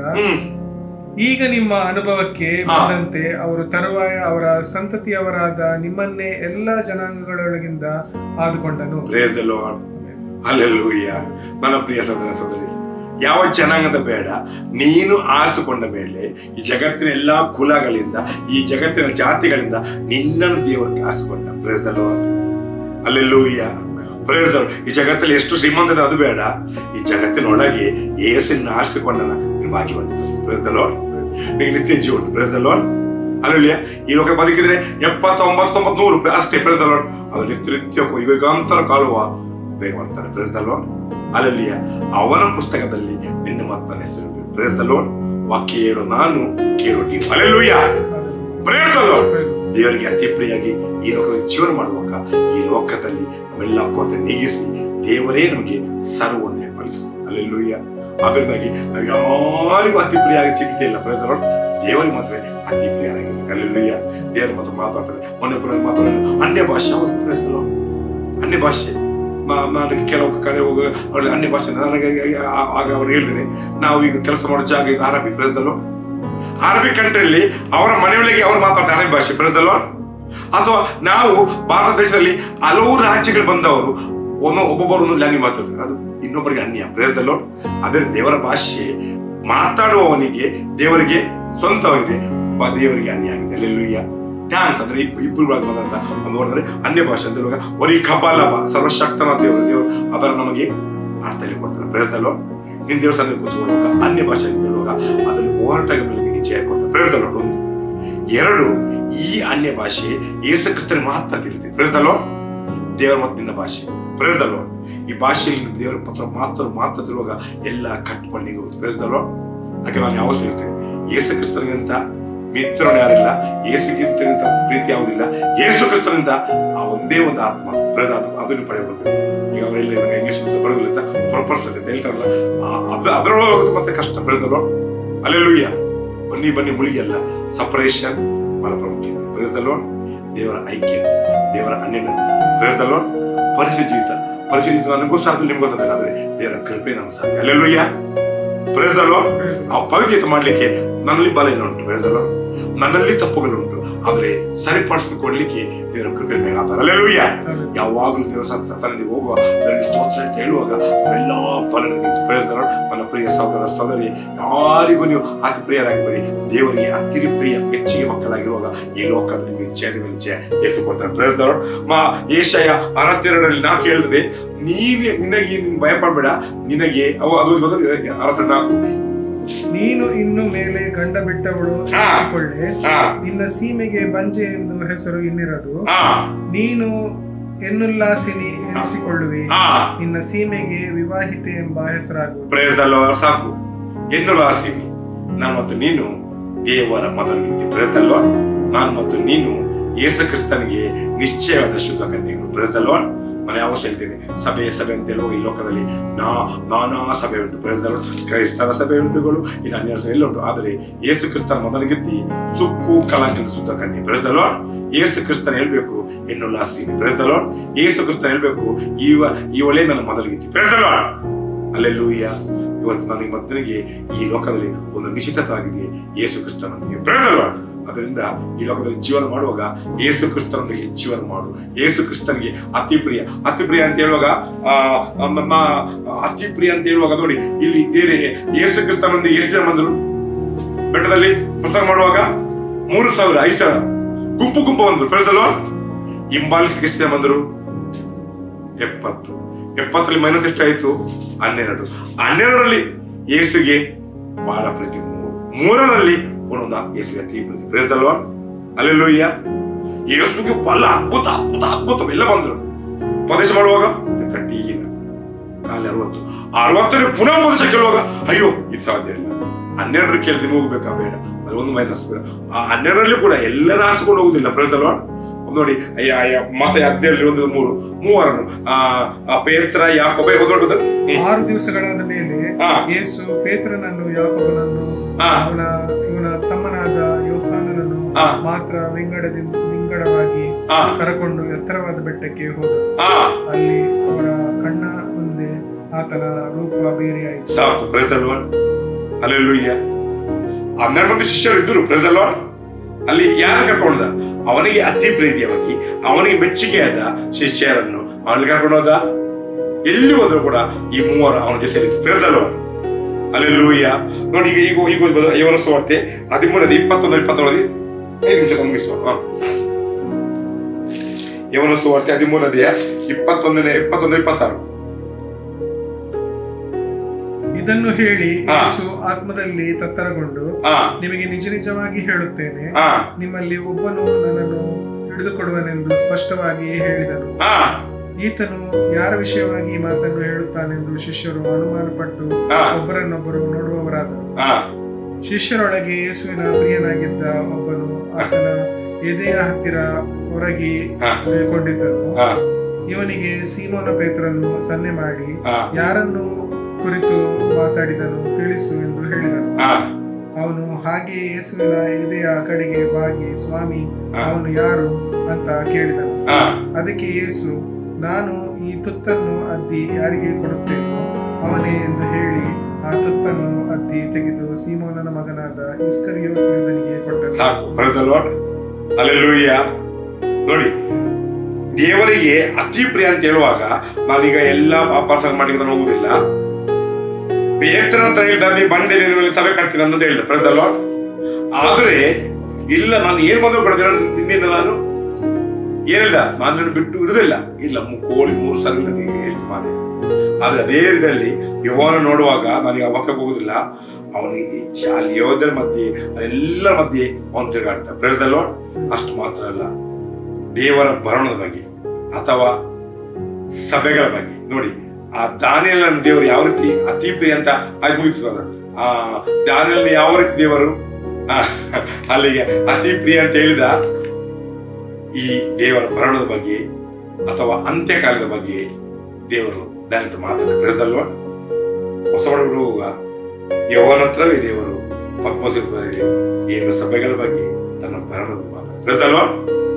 ಈಗ ನಿಮ್ಮ ಅನುಭವಕ್ಕೆ ಬಂದಂತೆ ಅವರು ತರುವಾಯ ಅವರ ಸಂತತಿಯವರಾದ ನಿಮ್ಮನ್ನೇ ಎಲ್ಲ ಜನಾಂಗಗಳೊಳಗಿಂದ ಆದುಕೊಂಡನು. Praise the Lord. ಹಲ್ಲೆಲೂಯಾ. ನನ್ನ ಪ್ರಿಯ ಸಹೋದರ ಸಹೋದರಿ, ಯಾವ ಜನಾಂಗದ ಬೇಡ, ನೀನು ಆರಿಸಿಕೊಂಡ ಮೇಲೆ ಈ ಜಗತ್ತಿನ ಎಲ್ಲಾ ಕುಲಗಳಿಂದ, ಈ ಜಗತ್ತಿನ ಜಾತಿಗಳಿಂದ ನಿನ್ನನ್ನು ದೇವರಿಗೆ ಆರಿಸಿಕೊಂಡ. Praise the Lord. Hallelujah. Praise the Lord. ಈ ಜಗತ್ತಲ್ಲಿ ಎಷ್ಟು ಶ್ರೀಮಂತದ ಅದು ಬೇಡ, ಈ ಜಗತ್ತಿನೊಳಗೆ ಯೇಸುವನ್ನು ಆರಿಸಿಕೊಂಡನ ನೀನು ಭಾಗ್ಯವಂತ. Price the lord. ನಿಮಗೆ ನಿತ್ಯ ಜೀವ ಉಂಟು. Praise the Lord. ಹಲ್ಲೆಲೂಯಾ. ಈ ಲೋಕ ಬದುಕಿದ್ರೆ ಎಪ್ಪತ್ತೊಂಬತ್ತೊಂಬತ್ತು ನೂರು ಅಷ್ಟೇ. Praise the Lord. ಅದು ನಿತ್ಯ ನಿತ್ಯಕ್ಕೂ ಯುಗಾಂತರ ಕಾಳುವ ಬೇಗ ಬರ್ತಾರೆ. Praise the Lord. ಹಲ್ಲೆಲೂಯಾ. ಅವನ ಪುಸ್ತಕದಲ್ಲಿ ನಿನ್ನ ಮತ್ತನ ಹೆಸರು. Praise the Lord. ವಾಕ್ಯ ಹೇಳು ನಾನು, ಕೇಳು ನೀವು. ಹಲ್ಲೆಲೂಯಾ. Praise the Lord. ದೇವರಿಗೆ ಅತಿ ಪ್ರಿಯಾಗಿ ಈ ಲೋಕದಲ್ಲಿ ಜೀವನ ಮಾಡುವಾಗ ಈ ಲೋಕದಲ್ಲಿ ನಮ್ಮೆಲ್ಲ ಕೊರತೆ ನೀಗಿಸಿ ದೇವರೇ ನಮಗೆ ಸರ್ವನ್ನೇ ಫಲಿಸಿ. ಹಲ್ಲೆಲೂಯಾ. ಅದರಿಂದಾಗಿ ನಾವು ಯಾರಿಗೂ ಅತಿ ಪ್ರಿಯಾಗಿ ಚಿಂತೆ ಇಲ್ಲ. Praise the Lord. ದೇವರಿಗೆ ಮಾತ್ರ ಅತಿ ಪ್ರಿಯ ಆಗಿರ್ಬೇಕು. ಹಲ್ಲೆಲೂಯಾ. ದೇವರ ಮಾತ್ರ ಮಾತಾಡ್ತಾರೆ. ಮೊನ್ನೆ ಕೂಡ ಮಾತಾಡೋದು ಅನ್ಯ ಭಾಷೆ. ಹೌದು. Praise the Lord. ಅನ್ಯ ಭಾಷೆ. ನಾನು ಕೆಲವು ಕಡೆ ಹೋಗ ಅವಳಿಗೆ ಅನ್ಯ ಭಾಷೆ ನನಗೆ ಆಗ ಅವ್ರು ಹೇಳಿದ್ರೆ, ನಾವು ಈಗ ಕೆಲಸ ಮಾಡೋ ಜಾಗ ಇದು Arabi. Praise the Lord. Arabi ಕಂಟ್ರಿಯಲ್ಲಿ ಅವರ ಮನೆಯೊಳಗೆ ಅವ್ರು ಮಾತಾಡ್ತಾರೆ ಅರಬಿ ಭಾಷೆ. Praise the Lord. ಅಥವಾ ನಾವು ಭಾರತ ದೇಶದಲ್ಲಿ ಹಲವು ರಾಜ್ಯಗಳು ಬಂದವರು ಒಂದು ಒಬ್ಬೊಬ್ಬರು ಒಂದು ಲ್ಯಾಂಗ್ವೇಜ್ ಮಾತಾಡ್ತಾರೆ, ಅದು ಇನ್ನೊಬ್ಬರಿಗೆ ಅನ್ಯ. Praise the Lord. ಅದೇ ದೇವರ ಭಾಷೆ ಮಾತಾಡುವವನಿಗೆ ದೇವರಿಗೆ ಸ್ವಂತವಾಗಿದೆ, ದೇವರಿಗೆ ಅನ್ಯ ಆಗಿದೆ. ಹಲ್ಲೆಲೂಯಾ. ಡ್ಯಾನ್ಸ್ ಅಂದ್ರೆ ಇಬ್ಬರು ಬಂದಂತ ಒಂದು ನೋಡಿದ್ರೆ ಅನ್ಯ ಭಾಷೆ ಅಂತ ಹೇಳುವಾಗ ಒರಿ ಕಪಾಲಭ ಸರ್ವಶಕ್ತನ ದೇವರು ದೇವರು ಅದರ ನಮಗೆ ಅರ್ಥ ಹೇಳಿ ಕೊಡ್ತಾರೆ. Praise the Lord. ನಿನ್ನ ದೇವರ ಸನ್ನಿಧಿಗೆ ಕೂತ್ಕೊಳ್ಳುವಾಗ ಅನ್ಯ ಭಾಷೆ ಅಂತ ಹೇಳುವಾಗ ಅದನ್ನು ಹೋರಾಟ ನಿಮಗೆ ಜಯ ಕೊಡ್ತಾರೆ. Praise the Lord. ಒಂದು. ಎರಡು, ಈ ಅನ್ಯ ಭಾಷೆ ಯೇಸು ಕ್ರಿಸ್ತನಿಗೆ ಮಾತ್ರ ತಿಳಿದಿದೆ. Praise the Lord. ದೇವರ ಮತ್ತು ನಿನ್ನ ಭಾಷೆ. Praise the Lord. ಈ ಭಾಷೆಯಲ್ಲಿ ದೇವರ ಪತ್ರ ಮಾತ್ರ ಮಾತ್ರ ತಿರುವಾಗ ಎಲ್ಲ ಕಟ್ಟುಕೊಂಡಿಗೆ ಹೋಗುತ್ತೆ. Praise the Lord. ಹಾಗೆ ನಾನು ಯಾವತ್ತೂ ಹೇಳ್ತೇನೆ, ಯೇಸು ಕ್ರಿಸ್ತನಿಗಿಂತ ಮಿತ್ರನು ಯಾರಿಲ್ಲ, ಯೇಸುಗಿಂತ ಪ್ರೀತಿ ಯಾವುದಿಲ್ಲ. ಯೇಸು ಕ್ರಿಸ್ತನಿಂದ ಆ ಒಂದೇ ಒಂದು ಆತ್ಮ ಪ್ರೇದ ಅದನ್ನು ಪಡೆಯಬೇಕು. ಈಗ ಅವರೆಲ್ಲ ಇಂಗ್ಲಿಷ್ ಬರೋದಿಲ್ಲ ಅಂತ ಪ್ರೊಪರ್ಸ್ ಅಂತ ಹೇಳ್ತಾರಲ್ಲ, ಅದು ಅದರೊಳಗೆ ಮತ್ತೆ ಕಷ್ಟ. Praise the Lord. ಹಲ್ಲೆಲೂಯಾ. ಬನ್ನಿ ಬನ್ನಿ ಮುಳಿಯಲ್ಲ, ಸಪರೇಷನ್ ಬಹಳ ಪ್ರಾಮುಖ್ಯತೆ. Praise the Lord. ದೇವರ ಐಕ್ಯತೆ, ದೇವರ ಅನ್ಯನತೆ. Praise the lord. ಪರಿಶುದ್ಧ ಜೀವಿತ, ಪರಿಶುದ್ಧ ನನಗೂ ಸಾಧ್ಯ, ನಿಮಗೂ ಸಾಧ್ಯ, ಆದ್ರೆ ದೇವರ ಕೃಪೆ ನಮ್ಗೆ ಸಾಧ್ಯ. Alleluia, praise the Lord. ಆ ಪವಿತ್ರತೆ ಮಾಡ್ಲಿಕ್ಕೆ ನನ್ನಲ್ಲಿ ಬಲ ಉಂಟು, ಪ್ರೈಸ್ ದಿ ಲಾರ್ಡ್. ನನ್ನಲ್ಲಿ ತಪ್ಪುಗಳುಂಟು, ಆದ್ರೆ ಸರಿಪಡಿಸಿಕೊಡ್ಲಿಕ್ಕೆ ದೇವರ ಕೃಪೆ ಮೇಲೆ ಆಧಾರ. ಅಲ್ಲೆಲ್ಲೂಯ್ಯ. ಯಾವಾಗಲೂ ದೇವರ ಸನ್ನಿಧಿಗೆ ಹೋಗುವ ದೇವರಿಗೆ ಸ್ತೋತ್ರ ಅಂತ ಹೇಳುವಾಗ ಎಲ್ಲಾ ಫಲ ನಿಮಗೆ. Praise the Lord. ನನ್ನ ಪ್ರಿಯ ಸಹೋದರ ಸಹೋದರಿ, ಯಾರಿಗೂ ನೀವು ಅತಿ ಪ್ರಿಯರಾಗಬೇಡಿ. ದೇವರಿಗೆ ಅತಿ ಪ್ರಿಯ ಮೆಚ್ಚಿಗೆ ಮಕ್ಕಳಾಗಿರುವಾಗ ಈ ಲೋಕದಲ್ಲಿ ನಿಮಗೆ ಇಚ್ಛೆಯ ಮೇಲೆ ಇಚ್ಛೆ ಯೇಸು ಕೊಡ್ತಾರೆ. Praise the Lord. ಮಾ ಏಷಯ ಅರವತ್ತೆರಡರಲ್ಲಿ ನಾ ಕೇಳಿದ್ರೆ, ನೀನೇ ನಿನಗೆ ನೀನು ಭಯಪಡಬೇಡ, ನಿನಗೆ ಅವು ಅದು ಅರವತ್ತೆರಡು ನಾಲ್ಕು, ನೀನು ಇನ್ನು ಮೇಲೆ ಗಂಡ ಬಿಟ್ಟವಳು ಎನಿಸಿಕೊಳ್ಳೆ, ನಿನ್ನ ಸೀಮೆಗೆ ಬಂಜೆ ಎಂದು ಹೆಸರು ಇನ್ನಿರದು, ನೀನು ಎನ್ನುಲ್ಲಾಸಿನಿ ಎನಿಸಿಕೊಳ್ಳುವೆ, ನಿನ್ನ ಸೀಮೆಗೆ ವಿವಾಹಿತೆ ಎಂಬ ಹೆಸರಾಗುವುದು. Price the lord. ಸಾಕು, ಎನ್ನುಲ್ಲಾಸಿನಿ. ನಾನು ಮತ್ತು ನೀನು ದೇವರ ಮಗನಿಗೆ. Praise the Lord. ನಾನು ಮತ್ತು ನೀನು ಯೇಸು ಕ್ರಿಸ್ತನಿಗೆ ನಿಶ್ಚಯವಾದ ಶುದ್ಧ ಕನ್ಯೆಗಳು. Price the Lord. ನಾನು ಯಾವಾಗ ಹೇಳ್ತೇನೆ, ಸಭೆ ಸಭೆ ಅಂತ ಹೇಳುವ ಈ ಲೋಕದಲ್ಲಿ ನಾ ನಾನಾ ಸಭೆ ಉಂಟು. Praise the Lord. ಕ್ರೈಸ್ತರ ಸಭೆ ಉಂಟುಗಳು, ಇನ್ನು ಅನ್ಯ ಸಭೆ ಎಲ್ಲ ಉಂಟು. ಆದರೆ ಯೇಸು ಕ್ರಿಸ್ತನ ಮೊದಲಿಗೆತ್ತಿ ಸುಕ್ಕು ಕಳಂಕದ ಶುದ್ಧ ಕನ್ಯೆ. Price the Lord. ಯೇಸು ಕ್ರಿಸ್ತನ ಹೇಳ್ಬೇಕು ಎನ್ನುಲ್ಲಾಸಿನಿ. Praise the Lord. ಯೇಸು ಕ್ರಿಸ್ತನ ಹೇಳ್ಬೇಕು ಈವ ಈ ಒಳ್ಳೆ ನನ್ನ ಮೊದಲಿಗೆತ್ತಿ. Praise the Lord. ಅಲ್ಲೆಲ್ಲೂಯ್ಯ. ಇವತ್ತು ನನಗೆ ಮತ್ತನಿಗೆ ಈ ಲೋಕದಲ್ಲಿ ಒಂದು ನಿಶ್ಚಿತವಾಗಿದೆ ಯೇಸು ಕ್ರಿಸ್ತನೊಂದಿಗೆ. Praise the Lord. ಅದರಿಂದ ಈ ಲೋಕದಲ್ಲಿ ಜೀವನ ಮಾಡುವಾಗ ಯೇಸು ಕ್ರಿಸ್ತನೊಂದಿಗೆ ಜೀವನ ಮಾಡು. ಯೇಸು ಕ್ರಿಸ್ತನಿಗೆ ಅತಿ ಪ್ರಿಯ. ಅತಿ ಪ್ರಿಯ ಅಂತ ಹೇಳುವಾಗ ಆ ಅತಿ ಪ್ರಿಯ ಅಂತ ಹೇಳುವಾಗ ನೋಡಿ, ಇಲ್ಲಿ ಬೇರೆ ಯೇಸು ಕ್ರಿಸ್ತನೊಂದಿಗೆ ಎಷ್ಟು ಜನ ಬಂದರು ಬೆಟ್ಟದಲ್ಲಿ ಪ್ರಸಂಗ ಮಾಡುವಾಗ? ಮೂರು ಸಾವಿರ ಐದು ಸಾವಿರ ಗುಂಪು ಗುಂಪು ಬಂದರು. Price the lord. ಹಿಂಬಾಲಿಸಿಗೆ ಎಷ್ಟು ಜನ ಬಂದರು? ಎಪ್ಪತ್ತು. ಎಪ್ಪತ್ತರಲ್ಲಿ ಮೈನಸ್ ಎಷ್ಟು ಆಯ್ತು? ಹನ್ನೆರಡು. ಹನ್ನೆರಡರಲ್ಲಿ ಯೇಸುಗೆ ಬಹಳ ಪ್ರೀತಿ. ಮೂರರಲ್ಲಿ ಒಂದೊಂದು ಯೇಸುಗೆ ಅತಿ ಪ್ರೀತಿ. Praise the Lord. ಹಲ್ಲೆಲೂಯ್ಯ. ಯೇಸುಗೆ ಬಲ ಅದ್ಭುತ ಅದ್ಭುತ ಅದ್ಭುತ ಎಲ್ಲ ಬಂದರು. ಉಪದೇಶ ಮಾಡುವಾಗ ಕಟ್ಟೀಗಿನ ಕಾಲ ಅರವತ್ತು ಅರವತ್ತನೇ ಪುನಃ ಉಪದೇಶ ಕೇಳುವಾಗ ಅಯ್ಯೋ ಇದು ಸಾಧ್ಯ ಇಲ್ಲ. ಹನ್ನೆರಡರ ಕೇಳಿದ್ರೆ ಹೋಗ್ಬೇಕಾ? ಬೇಡ, ಅದು ಒಂದು ಮೈನಸ್. ಆ ಹನ್ನೆರಡರಲ್ಲಿ ಕೂಡ ಎಲ್ಲರ ಆರಿಸಿಕೊಂಡು ಹೋಗುದಿಲ್ಲ. Praise the Lord. ನೋಡಿ, ಅಯ್ಯ ಅಯ್ಯ ಮತ್ತೆ ಹದಿನೇಳರಲ್ಲಿ ಒಂದು ಮೂರು ಮೂವರನ್ನು ಆ ಪೇತ್ರ ಯಾಕೋಬ ಹೊರಟದ. ಆರು ದಿವಸಗಳಾದ ಮೇಲೆ ಯೇಸು ಪೇತ್ರನನ್ನು ಯಾಕೋಬನನ್ನು ಅವನ ಇವನ ತಮ್ಮನಾದ ಯೋಹಾನನನ್ನು ಮಾತ್ರ ವಿಂಗಡದಿಂದ ವಿಂಗಡವಾಗಿ ಕರಕೊಂಡು ಎತ್ತರವಾದ ಬೆಟ್ಟಕ್ಕೆ ಹೋದರು. ಅಲ್ಲಿ ಅವರ ಕಣ್ಣ ಮುಂದೆ ಆತನ ರೂಪ ಬೇರೆಯಾಯಿತು. ಸಾಕು. Praise the Lord. ಹಲ್ಲೆಲೂಯ್ಯ. ಹನ್ನೆರಡು ಮಂದಿ ಶಿಷ್ಯರು ಇದ್ದರು. Praise the Lord. ಅಲ್ಲಿ ಯಾರು ಕರ್ಕೊಂಡ? ಅವನಿಗೆ ಅತಿ ಪ್ರೀತಿಯಾಗಿ ಅವನಿಗೆ ಮೆಚ್ಚುಗೆಯಾದ ಶಿಷ್ಯರನ್ನು ಅವನಿಗೆ ಕರ್ಕೊಂಡು ಹೋದ. ಎಲ್ಲಿ ಹೋದ್ರು ಕೂಡ ಈ ಮೂವರು ಅವನ ಜೊತೆ ಇತ್ತು. Praise the Lord. ಹಲ್ಲೆಲೂಯ್ಯ. ನೋಡಿ, ಈಗ ಈಗ ಈಗ ಯೋಹಾನ ಸುವಾರ್ತೆ ಹದಿಮೂರನೇ ಇಪ್ಪತ್ತೊಂದು ಇಪ್ಪತ್ತೊಂದು ಐದು ನಿಮಿಷ ಮುಗಿಸುವ. ಯೋಹಾನ ಸುವಾರ್ತೆ ಹದಿಮೂರನೆಯ ಇಪ್ಪತ್ತೊಂದನೇ ಇಪ್ಪತ್ತೊಂದು ಇಪ್ಪತ್ತಾರು. ಇದನ್ನು ಹೇಳಿ ಯೇಸು ಆತ್ಮದಲ್ಲಿ ತತ್ತರಗೊಂಡು, ನಿಮಗೆ ನಿಜ ನಿಜವಾಗಿ ಹೇಳುತ್ತೇನೆ, ನಿಮ್ಮಲ್ಲಿ ಒಬ್ಬನು ನನ್ನನ್ನು ಹಿಡಿದುಕೊಡುವನೆಂದು ಸ್ಪಷ್ಟವಾಗಿ ಹೇಳಿದನು. ಈತನು ಯಾರ ವಿಷಯವಾಗಿ ಮಾತನ್ನು ಹೇಳುತ್ತಾನೆಂದು ಶಿಷ್ಯರು ಅನುಮಾನ ಪಟ್ಟು ಒಬ್ಬರನ್ನೊಬ್ಬರು ನೋಡುವವರಾದರು. ಶಿಷ್ಯರೊಳಗೆ ಯೇಸುವಿನ ಪ್ರಿಯನಾಗಿದ್ದ ಒಬ್ಬನು ಆತನ ಎದೆಯ ಹತ್ತಿರ ಹೊರಗೆ ಕೊಂಡಿದ್ದನು. ಇವನಿಗೆ ಸೀಮೋನ ಪೇತ್ರನು ಸನ್ನೆ ಮಾಡಿ, ಯಾರನ್ನು ಕುರಿತು ಮಾತಾಡಿದನು ತಿಳಿಸು ಎಂದು ಹೇಳಿದನು. ಅವನು ಹಾಗೆ ಯೇಸುವಿನ ಎದೆಯ ಕಡೆಗೆ ಬಾಗಿ, ಸ್ವಾಮಿ, ಅವನು ಯಾರು ಅಂತ ಕೇಳಿದನು. ಅದಕ್ಕೆ ಯೇಸು, ನಾನು ಈ ತುತ್ತನ್ನು ಅದ್ದಿ ಯಾರಿಗೆ ಕೊಡುತ್ತೇನೋ ಅವನೇ ಎಂದು ಹೇಳಿ ಆ ತುತ್ತನ್ನು ಅದ್ದಿ ತೆಗೆದು ಸೀಮೋನನ ಮಗನಾದ ಇಸ್ಕರಿಯೋತ ಯೂದನಿಗೆ ಕೊಟ್ಟನು. ಸಾಕು. Praise the Lord. ಹಲ್ಲೆಲೂಯ್ಯ. ನೋಡಿ, ದೇವರಿಗೆ ಅತಿ ಪ್ರಿಯ ಅಂತ ಹೇಳುವಾಗ ನಾನೀಗ ಎಲ್ಲಾ ಪಾಪ ಮಾಡಿ ನಾನು ಹೋಗುದಿಲ್ಲ. ಪೇತ್ರನ ಹತ್ರ ಹೇಳಿದ, ನೀ ಬಂಡೆ ಸಭೆ ಕಟ್ತೀನಿ ಅನ್ನೋದು ಹೇಳಿದ. Praise the Lord. ಆದ್ರೆ ಇಲ್ಲ, ನಾನು ಏನ್ ಬಂದ್ರು ಕೊಡೋದಿಲ್ಲ ನಿನ್ನಿಂದ, ನಾನು ಏನಿಲ್ಲ, ನಾನು ಬಿಟ್ಟು ಇರುದಿಲ್ಲ. ಇಲ್ಲ, ಕೋಳಿ ಮೂರು ಸಲ ಹೇಳ್ತೀನಿ ಮಾರೆ. ಆದ್ರೆ ಅದೇ ರೀತಿಯಲ್ಲಿ ಯೋಹಾನ ನೋಡುವಾಗ ನನಗೆ ಅವಕ್ಕೆ ಹೋಗುದಿಲ್ಲ. ಅವನಿಗೆ ಅಲ್ಲಿ ಯೋಧರ ಮಧ್ಯೆ ಅದೆಲ್ಲರ ಮಧ್ಯೆ ಅವನು ತಿರುಗಾಡ್ತಾನೆ. Price the lord. ಅಷ್ಟು ಮಾತ್ರ ಅಲ್ಲ, ದೇವರ ಭರಣದ ಬಗ್ಗೆ ಅಥವಾ ಸಭೆಗಳ ಬಗ್ಗೆ ನೋಡಿ, ಆ ದಾನಿಯೇಲನ ದೇವರು ಯಾವ ರೀತಿ ಅತಿ ಪ್ರಿಯ ಅಂತ ಆಗಿ ಮುಗಿಸ್ತದ. ಆ ದಾನಿಯೇಲನ ಯಾವ ರೀತಿ ದೇವರು ಅಲ್ಲಿಗೆ ಅತಿ ಪ್ರಿಯ ಅಂತ ಹೇಳಿದ. ಈ ದೇವರ ಭರಣದ ಬಗ್ಗೆ ಅಥವಾ ಅಂತ್ಯಕಾಲದ ಬಗ್ಗೆ ದೇವರು ದಾನಿಯೇಲನ ಮಾತಾಡಿದ. Praise the Lord. ಹೊಸ ಒಡಂಬಡಿಕೆ ಹೋಗುವ ಯೋಹಾನ ಹತ್ರವೇ ದೇವರು ಪದ್ಮಸಿಂಹರಲ್ಲಿ ಏಳು ಸಭೆಗಳ ಬಗ್ಗೆ ತನ್ನ ಭರಣದ ಮಾತಾಡ. Praise the Lord.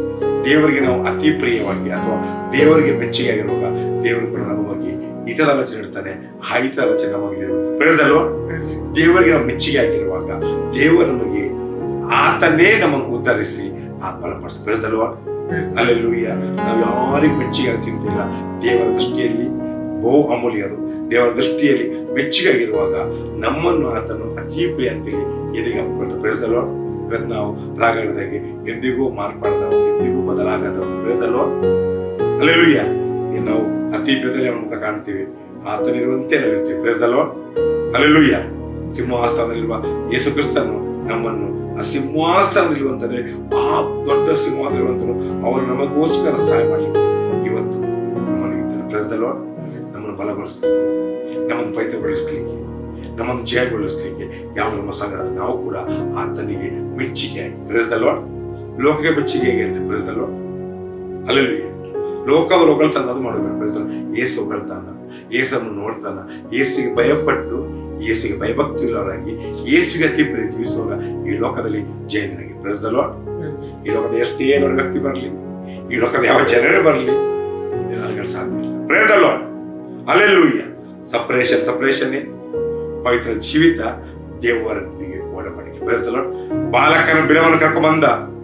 ದೇವರಿಗೆ ನಾವು ಅತಿ ಪ್ರಿಯವಾಗಿ ಅಥವಾ ದೇವರಿಗೆ ಮೆಚ್ಚುಗೆ ಆಗಿರುವಾಗ ದೇವರು ಕೂಡ ನಮ್ಮ ಬಗ್ಗೆ ಹಿತದ ಆಲೋಚನೆ ಇಡ್ತಾನೆ. ಆ ಹಿತದ ಆಲೋಚನೆ ನಮಗೆ ಪ್ರೇರಿಸಲ್ವ. ದೇವರಿಗೆ ನಾವು ಮೆಚ್ಚುಗೆ ಆಗಿರುವಾಗ ದೇವರು ನಮಗೆ ಆತನೇ ನಮ್ಮನ್ನು ಉದ್ಧರಿಸಿ ಆ ಬಲಪಡಿಸಿ ಪ್ರೇರಿಸಲ್ವ. ಅಲ್ಲೆಲ್ಲೂಯ್ಯ. ನಾವು ಯಾರಿಗೂ ಮೆಚ್ಚುಗೆ ಸಿಗ್ತಿಲ್ಲ. ದೇವರ ದೃಷ್ಟಿಯಲ್ಲಿ ಬಹು ಅಮೂಲ್ಯರು. ದೇವರ ದೃಷ್ಟಿಯಲ್ಲಿ ಮೆಚ್ಚುಗೆ ಆಗಿರುವಾಗ ನಮ್ಮನ್ನು ಆತನು ಅತಿ ಪ್ರಿಯ ಅಂತೇಳಿ ಎದೆಗೆ ಹಾಕಿಕೊಂಡು ಪ್ರೇರಿಸಲ್ವ. ಇವತ್ತು ನಾವು ರಾಗದಾಗೆ ಎಂದಿಗೂ ಮಾರ್ಪಾಡದವು, ಎಂದಿಗೂ ಬದಲಾಗದವು ಪ್ರೇರಿಸಲ್ವ. ಅಲ್ಲೆಲ್ಲೂಯ್ಯ. ನಾವು ಅತಿ ಪ್ರಿಯದಲ್ಲಿ ಅವನ ಮುಖ ಕಾಣ್ತೀವಿ, ಆತನಿರುವಂತೆ ನಾವು ಇರ್ತೀವಿ ಪ್ರೇರಿಸಲ್ವ. ಅಲ್ಲೆಲ್ಲೂಯ್ಯ. ಸಿಂಹಾಸನದಲ್ಲಿರುವ ಯೇಸು ಕ್ರಿಸ್ತನು ನಮ್ಮನ್ನು ಆ ಸಿಂಹಾಸನದಲ್ಲಿರುವಂತಂದ್ರೆ ಆ ದೊಡ್ಡ ಸಿಂಹಾಸನವಂತನು ಅವನು ನಮಗೋಸ್ಕರ ಸಹಾಯ ಮಾಡಲಿಕ್ಕೆ ಇವತ್ತು ನಮ್ಮನಿಗಿದ್ದಾನೆ ಪ್ರೇರಿಸಲ್ವ. ನಮ್ಮನ್ನು ಬಲಗೊಳಿಸ್ಲಿಕ್ಕೆ, ನಮ್ಮನ್ನು ಪೈತಗೊಳಿಸ್ಲಿಕ್ಕೆ, ನಮ್ಮನ್ನು ಜಯಗೊಳಿಸ್ಲಿಕ್ಕೆ ಯಾವ ನಮ್ಮ ಸಂಗಡ ನಾವು ಕೂಡ ಆತನಿಗೆ ಮೆಚ್ಚುಗೆ ಆಗಿ ಪ್ರೇರಿಸಲ್ವ. ಲೋಕಕ್ಕೆ ಮೆಚ್ಚುಗೆ ಹೇಗೆ ಪ್ರೇರಿಸಲ್ವ. ಅಲ್ಲೆಲ್ಲೂಯ್ಯ. ಲೋಕದ ಹೊಗಳ್ತಾನ ಅದು ಮಾಡಬೇಕು ಪ್ರೇರಿಸಲ್ವ. ಏಸು ಹೊಗಳ್ತಾನ, ಏಸನ್ನು ನೋಡ್ತಾನ, ಏಸಿಗೆ ಭಯಪಟ್ಟು ಯೇಸುಗೆ ಭಯಭಕ್ತಿ ಇಲ್ಲವರಾಗಿ ಯೇಸುಗೆ ಅತಿ ಪ್ರಿಯ ಜೀವಿಸುವಾಗ ಈ ಲೋಕದಲ್ಲಿ ಜಯದಿನಾಗಿ ಪ್ರೇರಿಸಲ್ವ. ಈ ಲೋಕದ ಎಷ್ಟೇ ದೊಡ್ಡ ವ್ಯಕ್ತಿ ಬರಲಿ, ಈ ಲೋಕದ ಯಾವ ಜನರೇ ಬರಲಿ, ಏನಾಗಲು ಸಾಧ್ಯ ಇಲ್ಲ ಪ್ರೇರಿಸಲ್ವ. ಅಲ್ಲೆಲ್ಲೂಯ್ಯ. ಸಪ್ರೇಷನ್ ಸಪ್ರೇಷನ್ ಪವಿತ್ರ ಜೀವಿತ ದೇವರೊಂದಿಗೆ ಒಡಂಬಡಿಕೆ ಪ್ರೇರಿಸಲ್ವ. ಬಾಲಕನ ಬಿಲವನ್ನು ಕರ್ಕೊಂಡ್ ಬಂದ,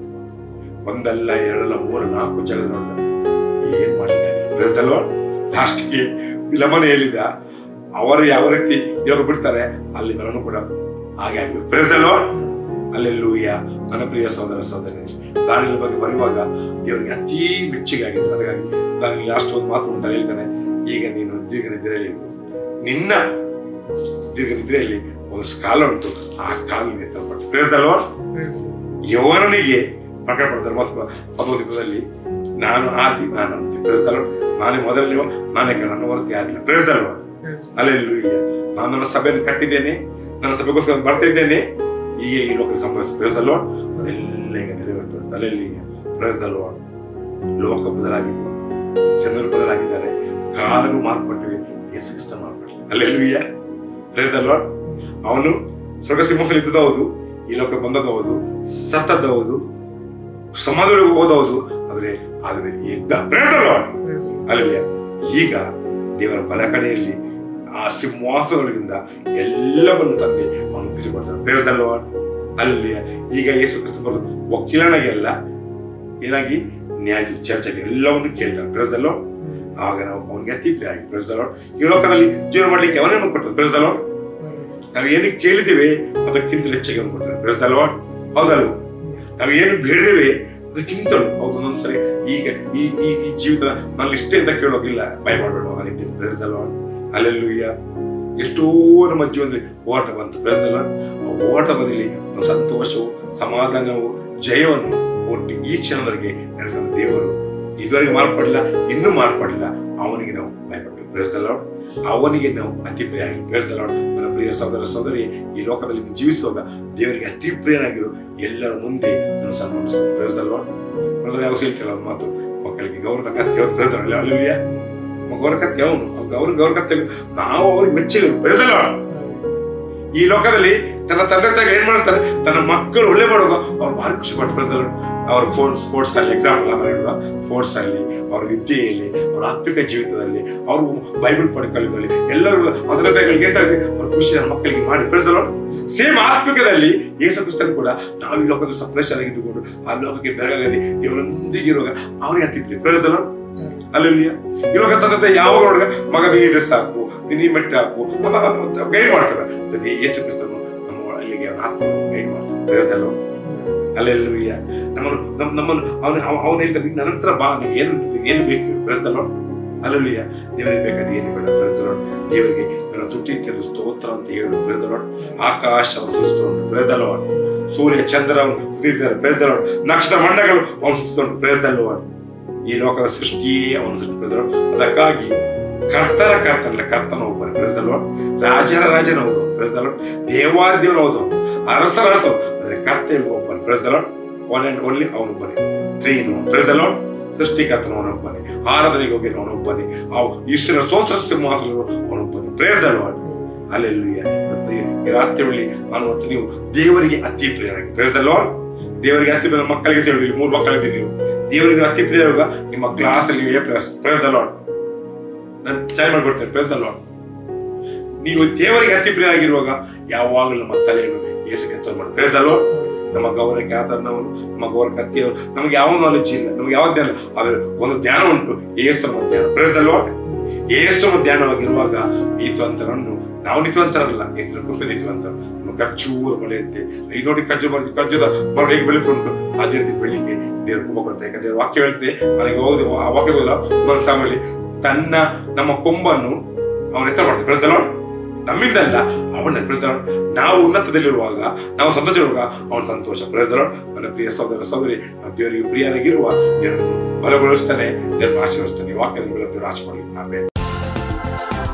ಒಂದಲ್ಲ ಎರಡಲ್ಲ ಮೂರು ನಾಲ್ಕು ಜಗದ ನೋಡಿದ, ಏನ್ ಮಾಡಿದ್ದಾರೆ ಪ್ರೇರಿಸಲ್ವ. ಲಾಸ್ಟ್ಗೆ ಬಿಲಮನ ಹೇಳಿದ, ಅವರು ಯಾವ ರೀತಿ ಇವಾಗ ಬಿಡ್ತಾರೆ ಅಲ್ಲಿ ನಾನು ಕೂಡ ಹಾಗೆ ಆಗ್ಬೇಕು ಪ್ರೇರಿಸಲ್ವ. ಅಲ್ಲೆಲ್ಲೂಯ್ಯ. ನನ್ನ ಪ್ರಿಯ ಸಹೋದರ ಸಹೋದರಿ, ದಾನಿಯೇಲನ ಬಗ್ಗೆ ಬರುವಾಗ ದೇವರಿಗೆ ಅತಿ ಮೆಚ್ಚುಗೆ ಆಗಿದೆ. ಅದಕ್ಕಾಗಿ ನಾನು ಲಾಸ್ಟ್ ಒಂದು ಮಾತು ಉಂಟು ಹೇಳ್ತಾನೆ, ಈಗ ನೀನು ದೀರ್ಘ ನಿದ್ರೆಯಲ್ಲಿ ನಿನ್ನ ದೀರ್ಘ ನಿದ್ರೆಯಲ್ಲಿ ಒಂದು ಕಾಲ ಉಂಟು, ಆ ಕಾಲಿಗೆ ಎತ್ತಲ್ಪಟ್ಟು ಪ್ರೇರಿಸಲ್ವ. ಯೌವನನಿಗೆ ಪ್ರಕಟ ಧರ್ಮಸ್ವ ಪದೋಸಿಪದಲ್ಲಿ ನಾನು ಆದಿ ನಾನು ಅಂತೆ ಪ್ರೇರಿಸಲ್ವ. ನಾನೇ ಮೊದಲನೇ, ನಾನೇ ನನ್ನ ಹೊರತು ಯಾರಿಲ್ಲ ಪ್ರೇರಿಸಲ್ವ. ಅಲ್ಲೆಲ್ಲೂಯ್ಯ. ನಾನು ನನ್ನ ಸಭೆಯನ್ನು ಕಟ್ಟಿದ್ದೇನೆ, ನನ್ನ ಸಭೆಗೋಸ್ಕರ ಬರ್ತಾ ಇದ್ದೇನೆ, ಈಗ ಈ ಲೋಕದ ಸಂಭವಿಸ ಪ್ರೇರಿಸಲ್ವ. ಅದೆಲ್ಲ ಈಗ ನೆರವೇರ್ತದೆ. ಅಲ್ಲೆಲ್ಲೂಯ್ಯ. ಪ್ರೇರಿಸಲ್ವ. ಲೋಕ ಬದಲಾಗಿದೆ, ಜನರು ಬದಲಾಗಿದ್ದಾರೆ, ಕಾಲಗಳು ಮಾರ್ಪಟ್ಟಿವೆ, ಯೇಸು ಕ್ರಿಸ್ತ ಮಾರ್ಪಟ್ಟಿಲ್ಲ. ಅಲ್ಲೆಲ್ಲೂಯ್ಯ. ಪ್ರೇರಿಸಲ್ವ. ಅವನು ಸ್ವರ್ಗ ಸಿಂಹಾಸನ ಇದ್ದದ್ದು ಹೌದು, ಈ ಲೋಕ ಬಂದದ್ದು ಹೌದು, ಸತ್ತದ್ದು ಹೌದು, ಸಮಾಧಿಗಳಿಗೆ ಹೋದೌದು, ಆದ್ರೆ ಆದರೆ ಇದ್ದ ಪ್ರೇರಿಸಲ್ವ. ಅಲ್ಲೆಲ್ಲೂಯ್ಯ. ಈಗ ದೇವರ ಬಲಕಡೆಯಲ್ಲಿ ಆ ಸಿಂಹಾಸನದೊಳಗಿಂದ ಎಲ್ಲವನ್ನು ತಂದೆ ಅವನು ಒಪ್ಪಿಸಿಕೊಡ್ತಾನೆ ಪ್ರೇರಿಸಲ್ವ. ಅಲ್ಲಿ ಈಗ ಯೇಸು ಕ್ರಿಸ್ತ ಬರೋದು ವಕೀಲನಾಗಿ ಅಲ್ಲ, ಏನಾಗಿ ನ್ಯಾಯ ಚರ್ಚೆಗೆ ಎಲ್ಲವನ್ನು ಕೇಳ್ತಾನೆ ಪ್ರೇರಿಸಲ್ವ. ಆಗ ನಾವು ಅವನಿಗೆ ಅತಿ ಪ್ರಿಯ ಆಗಿ ಪ್ರೇರಿಸಲ್ವ. ಈ ಲೋಕದಲ್ಲಿ ಜೀವನ ಮಾಡ್ಲಿಕ್ಕೆ ಅವನೇನು ಕೊಟ್ಟರು ಪ್ರೇರಿಸಲ್ವ. ನಾವು ಏನು ಕೇಳಿದ್ದೇವೆ ಅದಕ್ಕಿಂತ ಹೆಚ್ಚಾಗಿ ಅವನು ಕೊಡ್ತಾನೆ ಪ್ರೇರಿಸಲ್ವ. ಹೌದಲ್ವ. ನಾವು ಏನು ಬೇಡಿದ್ದೇವೆ ಅದಕ್ಕಿಂತಲೂ ಹೌದು. ಒಂದೊಂದ್ಸರಿ ಈಗ ಈ ಈ ಈ ಜೀವಿತ ನಲ್ಲಿ ಇಷ್ಟೇ ಅಂತ ಕೇಳೋಗಿಲ್ಲ, ಭಯ ಮಾಡಬೇಡ ನಾನಿದ್ದೇನೆ ಪ್ರೇರಿಸಲ್ವ. ಅಲ್ಲೆಲ್ಲೂಯ್ಯ. ಎಷ್ಟೋ ನಮ್ಮ ಜೀವನದಲ್ಲಿ ಓಟ ಬಂತು ಪ್ರೇರಿಸಲ್ವ. ಆ ಓಟ ಬದಲಿ ನಾವು ಸಂತೋಷವು, ಸಮಾಧಾನವು, ಜಯವನ್ನು ಒಟ್ಟು ಈ ಕ್ಷಣದವರೆಗೆ ನಡೆದ ದೇವರು ಇದುವರೆಗೆ ಮಾರ್ಪಡಿಲ್ಲ, ಇನ್ನೂ ಮಾರ್ಪಡಿಲ್ಲ. ಅವನಿಗೆ ನಾವು ಭಯಪಡ್ಬೇಕು ಪ್ರೇರಿಸಲ್ವ. ಅವನಿಗೆ ನಾವು ಅತಿ ಪ್ರಿಯ ಆಗಿ ಪ್ರೇರಿಸಲ್ವ. ನನ್ನ ಪ್ರಿಯ ಸಹೋದರ ಸಹೋದರಿ, ಈ ಲೋಕದಲ್ಲಿ ಜೀವಿಸುವಾಗ ದೇವರಿಗೆ ಅತಿ ಪ್ರಿಯನಾಗಿರು, ಎಲ್ಲರ ಮುಂದೆ ನಾನು ಸನ್ಮಾನಿಸ್ತೀನಿ ಪ್ರೇರಿಸಲ್ವ. ಯಾವ ಹೇಳ್ತಿಲ್ಲ ಒಂದು ಮಾತು, ಮಕ್ಕಳಿಗೆ ಗೌರವದ ಕತ್ತಿ ಪ್ರೇರಿಸಲ್ವ. ಅಲ್ಲೆಲ್ಲೂಯ್ಯ. ಗೌರ ಕತ್ತಿ ಅವನು, ಅವ್ರ ಗೌರ ಕತ್ತಿ ನಾವು ಅವ್ರಿಗೆ ಮೆಚ್ಚಿಲ್ಲ ಪ್ರೇರಿಸಲ್ವ. ಈ ಲೋಕದಲ್ಲಿ ತನ್ನ ತಂದೆ ತಾಯಿಗೆ ಏನ್ ಮಾಡಿಸ್ತಾರೆ, ತನ್ನ ಮಕ್ಕಳು ಒಳ್ಳೆ ಮಾಡುವಾಗ ಅವ್ರು ಭಾರಿ ಖುಷಿ ಪಟ್ಟು ಪ್ರೇರಿಸಲ್ವ. ಅವ್ರ ಸ್ಪೋರ್ಟ್ಸ್ ಅಲ್ಲಿ ಎಕ್ಸಾಂಪಲ್ ಅನ್ನ ಹೇಳುವ, ಸ್ಪೋರ್ಟ್ಸ್ ಅಲ್ಲಿ, ಅವ್ರ ವಿದ್ಯೆಯಲ್ಲಿ, ಅವ್ರ ಆತ್ಮಿಕ ಜೀವಿತದಲ್ಲಿ, ಅವರು ಬೈಬಲ್ ಪಡ್ಕೊಳ್ಳೋದ್ರಲ್ಲಿ ಎಲ್ಲರೂ ಅದರ ತಾಯಿಗಳಿಗೆ ಅವ್ರ ಖುಷಿ ನನ್ನ ಮಕ್ಕಳಿಗೆ ಮಾಡಿ ಪ್ರೇರಿಸಲ್ವ. ಸೇಮ್ ಆತ್ಮಿಕದಲ್ಲಿ ಯೇಸು ಕ್ರಿಸ್ತನು ಕೂಡ ನಾವು ಈ ಲೋಕದ ಸಪ್ರೇಷನ್ ಆಗಿದ್ದುಕೊಂಡು ಆ ಲೋಕಕ್ಕೆ ಬೆರಗಾಗದೆ ದೇವರೊಂದಿಗೆ ಇರುವಾಗ ಅವ್ರಿಗೆ ಅತಿ ಪ್ರಿಯ ಪ್ರೇರಿಸಲ್ವ. ಅಲ್ಲೆಲ್ಲೂಯ್ಯ. ಇವಾಗ ತಂದೆ ಯಾವಾಗ ನೋಡಿದ ಮಗ ನೀ ಡ್ರೆಸ್ ಹಾಕು, ನೀ ಮೆಟ್ಟ ಹಾಕು, ಗೈಡ್ ಮಾಡ್ತಾರೆ. ಯೇಸು ಕ್ರಿಸ್ತನು ನಮ್ಮ ಅಲ್ಲಿಗೆ ಅವನ ಆತ್ಮ ಗೈಡ್ ಮಾಡ್ತಾರೆ ಪ್ರೇರಿಸಲ್ವ. ಅಲ್ಲೆಲ್ಲೂಯ್ಯ. ನಮ್ಮನ್ನು ನಮ್ಮನ್ನು ಅವನು ಅವನು ಹೇಳ್ತಾರೆ, ನನ್ನ ಹತ್ರ ಬಾ, ನಿಮ್ಗೆ ಏನು ಏನು ಬೇಕು ಪ್ರೇರಿಸಲ್ವ. ಅಲ್ಲೆಲ್ಲೂಯ್ಯ. ದೇವರಿಗೆ ಬೇಕಾದ ಏನು ಬೇಡ ಪ್ರೇರಿಸಲ್ವ. ದೇವರಿಗೆ ನನ್ನ ತುಟಿ ತೆಗೆದು ಸ್ತೋತ್ರ ಅಂತ ಹೇಳು ಪ್ರೇರಿಸಲ್ವ. ಆಕಾಶವನ್ನು ಸುರಿಸ್ತುಂಟು ಪ್ರೇರಿಸಲ್ವ. ಸೂರ್ಯ ಚಂದ್ರ ಅವನು ಸುರಿಸಿದ್ದಾರೆ ಪ್ರೇರಿಸಲ್ವ. ನಕ್ಷತ್ರ ಮಂಡಗಳು ಅವನು ಸುರಿಸ್ತುಂಟು ಪ್ರೇರಿಸಲ್ವ. ಈ ಲೋಕದ ಸೃಷ್ಟಿಯೇ ಅವನು ಸೃಷ್ಟಿ ಪ್ರೇರಿಸಲ್ವ. ಅದಕ್ಕಾಗಿ ಕರ್ತರ ಕರ್ತನಲ್ಲ, ಕರ್ತನ ಒಬ್ಬನೇ ಪ್ರೇರಿಸಲ್ವ. ರಾಜರ ರಾಜನ ಹೌದು ಪ್ರೇರಿಸಲ್ವ. ದೇವಾದಿ ದೇವನ ಹೌದು, ಅರಸರ ಅರಸ. ಆದ್ರೆ ಕರ್ತ ಒಬ್ಬನೇ ಪ್ರೇರಿಸಲ್ವ. ಒನ್ ಅಂಡ್ ಓನ್ಲಿ ಅವನೊಬ್ಬನೇ. ಟ್ರೈನು ಪ್ರೇರಿಸಲ್ವ. ಸೃಷ್ಟಿಕರ್ತನ ಅವನೊಬ್ಬನೇ, ಆರಾಧನೆಗೆ ಹೋಗಿ ಅವನೊಬ್ಬನೇ, ಈಶ್ವರ ಸ್ತೋತ್ರ ಸಿಂಹಾಸನ ಅವನೊಬ್ಬನೇ ಪ್ರೇರಿಸಲ್ವ. ಅಲ್ಲೆಲ್ಲೂಯ್ಯ. ಈ ರಾತ್ರಿ ವೇಳೆ ನಾನು ಮತ್ತು ನೀವು ದೇವರಿಗೆ ಅತಿ ಪ್ರಿಯರಾಗಿ ಪ್ರೇರಿಸಲ್ವ. ದೇವರಿಗೆ ಅತಿ ಪ್ರಿಯ ಮಕ್ಕಳಿಗೆ ಸೇರಿ ಮೂರು ಮಕ್ಕಳಿದ್ದೀರಿ ನೀವು. ದೇವರಿಗೆ ಅತಿ ಪ್ರಿಯವಾಗ ನಿಮ್ಮ ಕ್ಲಾಸ್ ಅಲ್ಲಿ A plus praise the Lord. ನಾನು ಚಾಯ್ ಮಾಡ್ಕೊಡ್ತೇನೆ ಪ್ರೇಸ್ ದ ಲಾರ್ಡ್. ನೀವು ದೇವರಿಗೆ ಅತಿ ಪ್ರಿಯ ಆಗಿರುವಾಗ ಯಾವಾಗಲೂ ನಮ್ಮ ತಲೆಯನ್ನು ಯೇಸುಗೆ ಎತ್ತುವ ಮಾಡಿ ಪ್ರೇಸ್ ದ ಲಾರ್ಡ್. ನಮ್ಮ ಗೌರವಕ್ಕೆ ಆಧಾರನವರು, ನಮ್ಮ ಗೌರವ ಕತ್ತಿಯವರು, ನಮ್ಗೆ ಯಾವ ನಾಲೆಜ್ ಇಲ್ಲ, ನಮ್ಗೆ ಯಾವ ಧ್ಯಾನ, ಆದ್ರೆ ಒಂದು ಧ್ಯಾನ ಉಂಟು, ಯೇಸು ಧ್ಯಾನ ಪ್ರೇಸ್ ದ ಲಾರ್ಡ್. ಯೇಸು ಧ್ಯಾನವಾಗಿರುವಾಗ ನೀತಿವಂತರನ್ನು, ನಾವು ನೀತಿವಂತರಲ್ಲ, ಯೇಸುವಿನ ಕೃಪೆ ನೀತಿವಂತರು. ನಮ್ಮ ಖರ್ಜೂರ ಬೆಳೆಯುತ್ತೆ, ಐದು ನೋಡಿ ಖರ್ಜು ಮರ ಖರ್ಜುದ ಮರ ಹೇಗೆ ಬೆಳೆದುಂಟು ಅದೇ ರೀತಿ ಬೆಳಿಗ್ಗೆ ದೇವ್ರ ಕೃಪೆ ಕೊಡ್ತಾರೆ. ಯಾಕಂದ್ರೆ ವಾಕ್ಯ ಹೇಳ್ತೆ, ನನಗೆ ಹೋಗುದು ಆ ವಾಕ್ಯವಿಲ್ಲ ಮನಸ್ಸಾಮಲ್ಲಿ ತನ್ನ ನಮ್ಮ ಕೊಂಬನ್ನು ಅವನ ಎತ್ತರ ಮಾಡ್ತಾರೆ ಪ್ರೇಸ್ ದ ಲಾರ್ಡ್. ನಮ್ಮಿಂದಲ್ಲ, ಅವನ ಪ್ರೇಸ್ ದ ಲಾರ್ಡ್. ನಾವು ಉನ್ನತದಲ್ಲಿರುವಾಗ, ನಾವು ಸಂತೋಷ ಇರುವಾಗ ಅವನ ಸಂತೋಷ ಪ್ರೇಸ್ ದ ಲಾರ್ಡ್. ನನ್ನ ಪ್ರಿಯ ಸಹೋದರ ಸಹೋದರಿ, ನಾವು ದೇವರಿಗೆ ಪ್ರಿಯರಾಗಿರುವ ದೇವರನ್ನು ಬಲಗೊಳಿಸ್ತಾನೆ, ದೇವರನ್ನು ಆಶೀರ್ವದಿಸ್ತಾನೆ. ವಾಕ್ಯದ ಮೇಲೆ ದೇವರು ಆಶೀರ್ವದಿಸ್ತಾನೆ. ಆಮೆನ್.